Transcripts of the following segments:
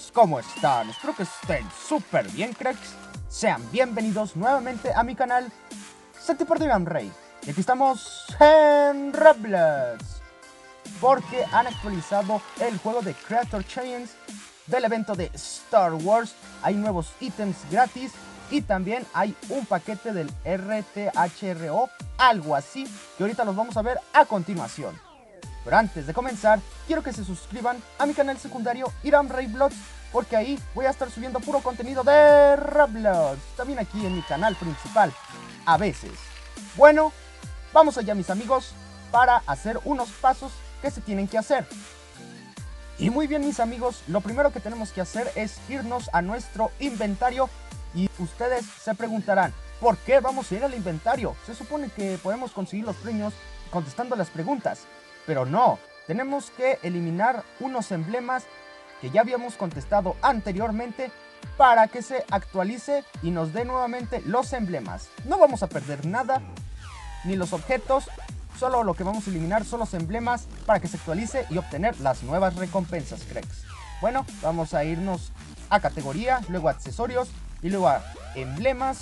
amigos, ¿cómo están? Espero que estén súper bien, cracks. Sean bienvenidos nuevamente a mi canal Rey. Y aquí estamos en Roblox, porque han actualizado el juego de Creator Challenge del evento de Star Wars. Hay nuevos ítems gratis y también hay un paquete del RTHRO, algo así, que ahorita los vamos a ver a continuación. Pero antes de comenzar, quiero que se suscriban a mi canal secundario Iram Rey Vlogs, porque ahí voy a estar subiendo puro contenido de Roblox, también aquí en mi canal principal, a veces. Bueno, vamos allá, mis amigos, para hacer unos pasos que se tienen que hacer. Y muy bien, mis amigos, lo primero que tenemos que hacer es irnos a nuestro inventario. Y ustedes se preguntarán, ¿por qué vamos a ir al inventario? Se supone que podemos conseguir los premios contestando las preguntas. Pero no, tenemos que eliminar unos emblemas que ya habíamos contestado anteriormente para que se actualice y nos dé nuevamente los emblemas. No vamos a perder nada, ni los objetos, solo lo que vamos a eliminar son los emblemas para que se actualice y obtener las nuevas recompensas, cracks. Bueno, vamos a irnos a categoría, luego a accesorios y luego a emblemas.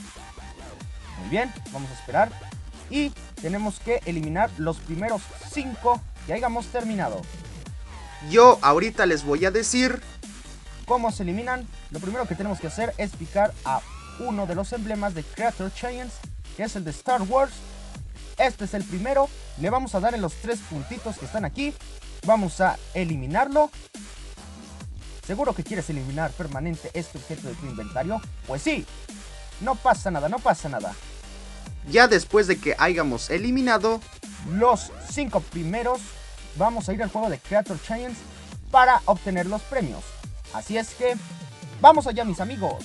Muy bien, vamos a esperar. Y tenemos que eliminar los primeros 5 que hayamos terminado. Yo ahorita les voy a decir cómo se eliminan. Lo primero que tenemos que hacer es picar a uno de los emblemas de Creator Challenge, que es el de Star Wars. Este es el primero. Le vamos a dar en los 3 puntitos que están aquí. Vamos a eliminarlo. ¿Seguro que quieres eliminar permanente este objeto de tu inventario? Pues sí. No pasa nada, no pasa nada. Ya después de que hayamos eliminado los 5 primeros, vamos a ir al juego de Creator Challenge para obtener los premios. Así es que vamos allá, mis amigos.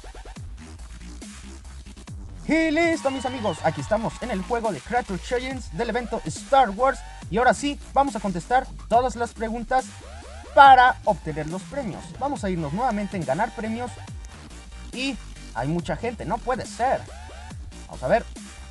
Y listo, mis amigos, aquí estamos en el juego de Creator Challenge del evento Star Wars. Y ahora sí, vamos a contestar todas las preguntas para obtener los premios. Vamos a irnos nuevamente en ganar premios. Y hay mucha gente, no puede ser. Vamos a ver.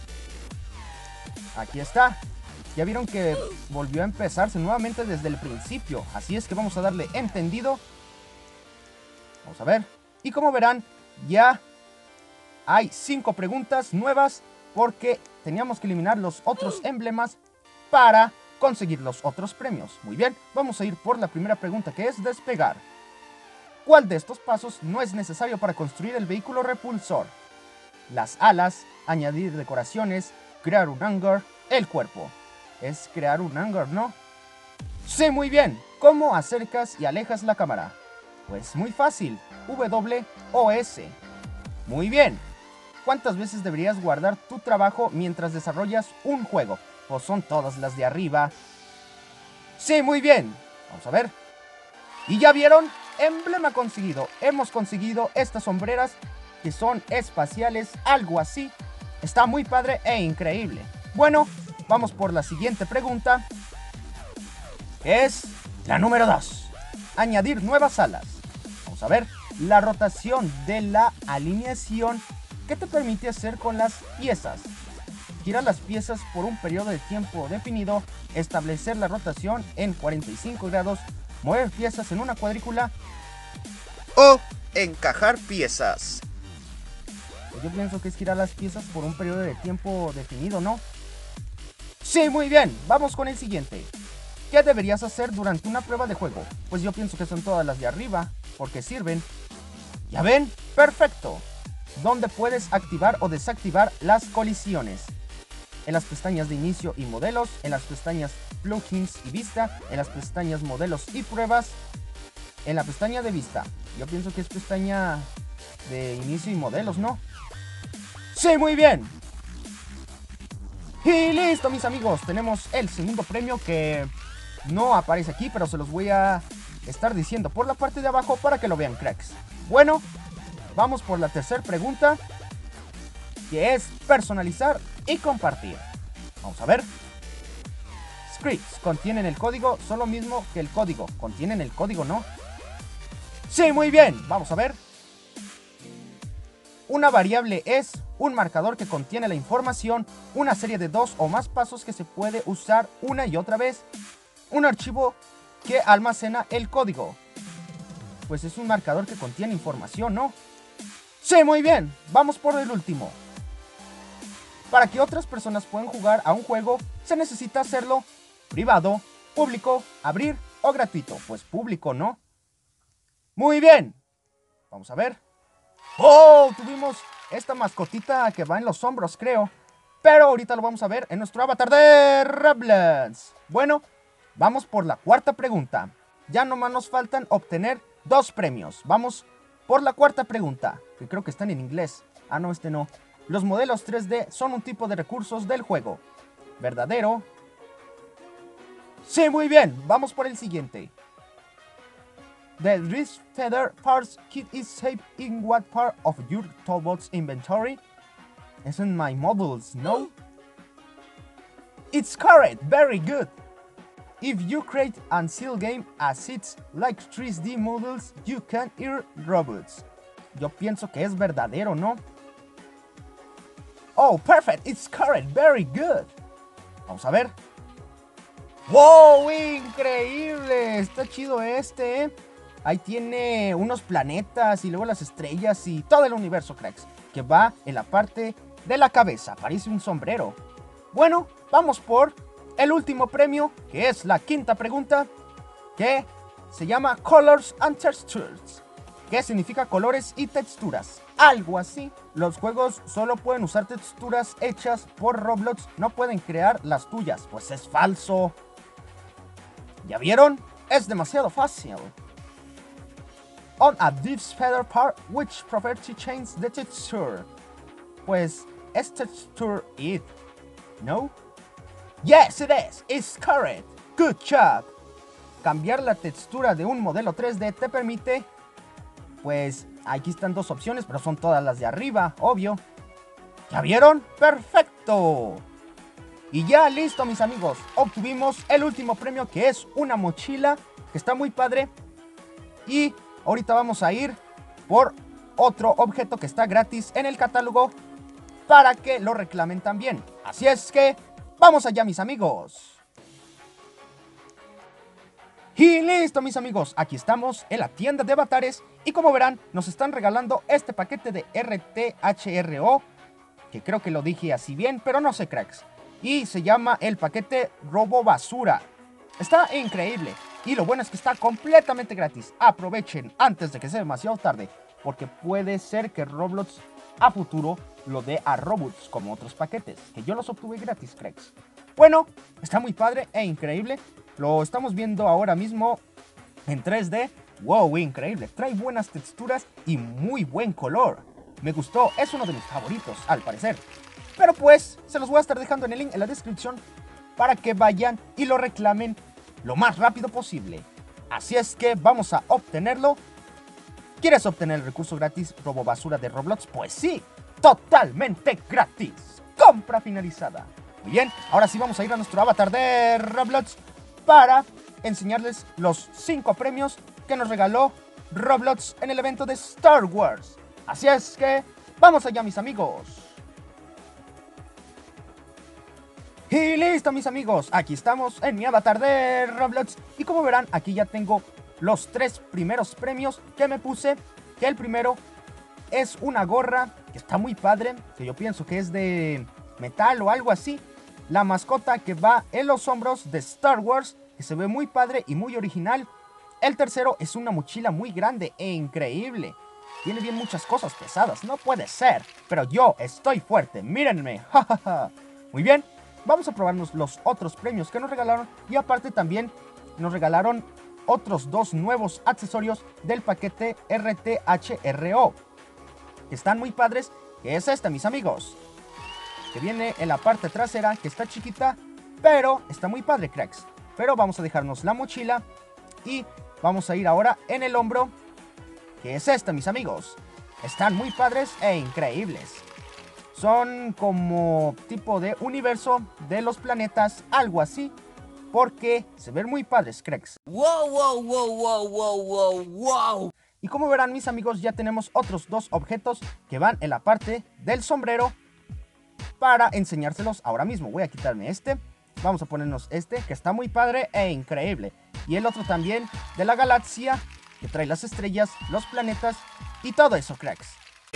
Aquí está. Ya vieron que volvió a empezarse nuevamente desde el principio. Así es que vamos a darle entendido. Vamos a ver. Y como verán, ya hay 5 preguntas nuevas, porque teníamos que eliminar los otros emblemas para conseguir los otros premios. Muy bien, vamos a ir por la primera pregunta, que es despegar. ¿Cuál de estos pasos no es necesario para construir el vehículo repulsor? Las alas, añadir decoraciones, crear un hangar, el cuerpo. Es crear un hangar, ¿no? Sí, muy bien. ¿Cómo acercas y alejas la cámara? Pues muy fácil. WOS. Muy bien. ¿Cuántas veces deberías guardar tu trabajo mientras desarrollas un juego? Pues son todas las de arriba. Sí, muy bien. Vamos a ver. ¿Y ya vieron? Emblema conseguido. Hemos conseguido estas sombreras que son espaciales, algo así. Está muy padre e increíble. Bueno, vamos por la siguiente pregunta, que es la número 2. Añadir nuevas alas. Vamos a ver. La rotación de la alineación. ¿Qué te permite hacer con las piezas? Girar las piezas por un periodo de tiempo definido. Establecer la rotación en 45 grados. Mover piezas en una cuadrícula. O encajar piezas. Yo pienso que es girar las piezas por un periodo de tiempo definido, ¿no? Sí, muy bien. Vamos con el siguiente. ¿Qué deberías hacer durante una prueba de juego? Pues yo pienso que son todas las de arriba, porque sirven. ¿Ya ven? Perfecto. ¿Dónde puedes activar o desactivar las colisiones? En las pestañas de inicio y modelos, en las pestañas plugins y vista, en las pestañas modelos y pruebas, en la pestaña de vista. Yo pienso que es pestaña de inicio y modelos, ¿no? Sí, muy bien. Y listo, mis amigos, tenemos el segundo premio, que no aparece aquí, pero se los voy a estar diciendo por la parte de abajo para que lo vean, cracks. Bueno, vamos por la tercera pregunta, que es personalizar y compartir. Vamos a ver. Scripts contienen el código, son lo mismo que el código. Contienen el código, ¿no? Sí, muy bien. Vamos a ver. Una variable es un marcador que contiene la información, una serie de 2 o más pasos que se puede usar una y otra vez. Un archivo que almacena el código. pues es un marcador que contiene información, ¿no? Sí, muy bien, vamos por el último. Para que otras personas puedan jugar a un juego, se necesita hacerlo privado, público, abrir o gratuito. Pues público, ¿no? Muy bien. Vamos a ver. ¡Oh! Tuvimos esta mascotita que va en los hombros, creo. Pero ahorita lo vamos a ver en nuestro avatar de Roblox. Bueno, vamos por la cuarta pregunta. Ya nomás nos faltan obtener 2 premios. Vamos por la cuarta pregunta, que creo que están en inglés. Ah, no, este no. Los modelos 3D son un tipo de recursos del juego. ¿Verdadero? Sí, muy bien. Vamos por el siguiente. The Wrist Feather Parts Kit is saved in what part of your Toolbox inventory? Isn't my models, no? It's correct, very good. If you create and sell game assets like 3D models, you can earn robots. Yo pienso que es verdadero, ¿no? Oh, perfect, it's correct, very good. Vamos a ver. ¡Wow! ¡Increíble! Está chido este, ¿eh? Ahí tiene unos planetas y luego las estrellas y todo el universo, cracks, que va en la parte de la cabeza. Parece un sombrero. Bueno, vamos por el último premio, que es la quinta pregunta, que se llama Colors and Textures, que significa colores y texturas. Algo así. Los juegos solo pueden usar texturas hechas por Roblox, no pueden crear las tuyas. Pues es falso. ¿Ya vieron? Es demasiado fácil. On a Deep's Feather part, which property changes the texture? Pues, ¿es texture it? No? Yes, it is. It's correct. Good job. Cambiar la textura de un modelo 3D te permite... Pues, aquí están 2 opciones, pero son todas las de arriba, obvio. ¿Ya vieron? ¡Perfecto! Y ya listo, mis amigos. Obtuvimos el último premio, que es una mochila, que está muy padre. Y ahorita vamos a ir por otro objeto que está gratis en el catálogo para que lo reclamen también. Así es que, ¡vamos allá, mis amigos! Y listo, mis amigos, aquí estamos en la tienda de avatares y como verán, nos están regalando este paquete de RTHRO, que creo que lo dije así bien, pero no sé, cracks. Y se llama el paquete Robo Basura. Está increíble y lo bueno es que está completamente gratis. Aprovechen antes de que sea demasiado tarde, porque puede ser que Roblox a futuro lo dé a Robux como otros paquetes, que yo los obtuve gratis, cracks. Bueno, está muy padre e increíble. Lo estamos viendo ahora mismo en 3D. ¡Wow! Increíble. Trae buenas texturas y muy buen color. Me gustó. Es uno de mis favoritos, al parecer. Pero pues, se los voy a estar dejando en el link en la descripción para que vayan y lo reclamen lo más rápido posible. Así es que vamos a obtenerlo. ¿Quieres obtener el recurso gratis Robo Basura de Roblox? Pues sí, totalmente gratis. Compra finalizada. Muy bien, ahora sí vamos a ir a nuestro avatar de Roblox para enseñarles los 5 premios que nos regaló Roblox en el evento de Star Wars. Así es que, ¡vamos allá, mis amigos! Y listo, mis amigos, aquí estamos en mi avatar de Roblox. Y como verán, aquí ya tengo los 3 primeros premios que me puse. Que el primero es una gorra que está muy padre, que yo pienso que es de metal o algo así. La mascota que va en los hombros de Star Wars, que se ve muy padre y muy original. El tercero es una mochila muy grande e increíble. Tiene bien muchas cosas pesadas, no puede ser. Pero yo estoy fuerte, mírenme. Muy bien, vamos a probarnos los otros premios que nos regalaron. Y aparte también nos regalaron otros 2 nuevos accesorios del paquete RTHRO. Que están muy padres, que es este, mis amigos. Que viene en la parte trasera, que está chiquita, pero está muy padre, cracks. Pero vamos a dejarnos la mochila y vamos a ir ahora en el hombro, que es este, mis amigos. Están muy padres e increíbles. Son como tipo de universo de los planetas, algo así, porque se ven muy padres, cracks. Wow, wow, wow, wow, wow, wow, wow. Y como verán, mis amigos, ya tenemos otros 2 objetos que van en la parte del sombrero para enseñárselos ahora mismo. Voy a quitarme este. Vamos a ponernos este, que está muy padre e increíble. Y el otro también de la galaxia, que trae las estrellas, los planetas y todo eso, cracks.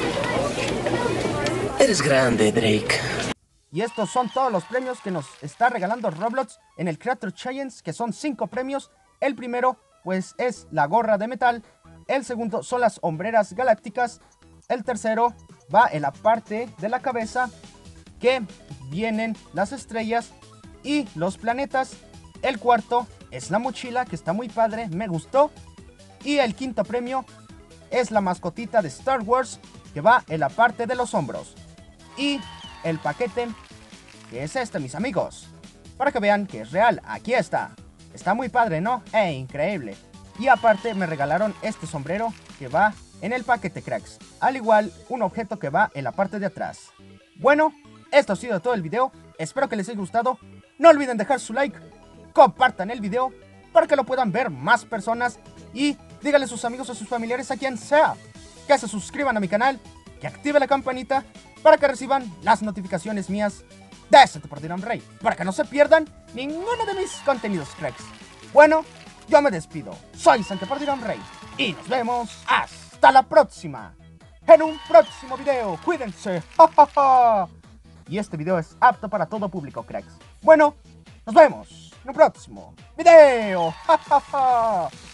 Eres grande, Drake. Y estos son todos los premios que nos está regalando Roblox en el Creator Challenge, que son 5 premios. El primero, pues, es la gorra de metal. El segundo son las hombreras galácticas. El tercero va en la parte de la cabeza, que vienen las estrellas y los planetas. El cuarto es la mochila, que está muy padre, me gustó. Y el quinto premio es la mascotita de Star Wars, que va en la parte de los hombros. Y el paquete, que es este, mis amigos, para que vean que es real. Aquí está. Está muy padre, ¿no? Increíble. Y aparte me regalaron este sombrero que va en el paquete, cracks. Al igual, un objeto que va en la parte de atrás. Bueno, esto ha sido todo el video. Espero que les haya gustado. No olviden dejar su like, compartan el video para que lo puedan ver más personas. Y díganle a sus amigos o sus familiares, a quien sea, que se suscriban a mi canal, que active la campanita para que reciban las notificaciones mías de Santi por Dylan Rey, para que no se pierdan ninguno de mis contenidos, cracks. Bueno, yo me despido. Soy Santi por Dylan Rey y nos vemos hasta la próxima en un próximo video. Cuídense. Y este video es apto para todo público, cracks. Bueno, nos vemos en un próximo video.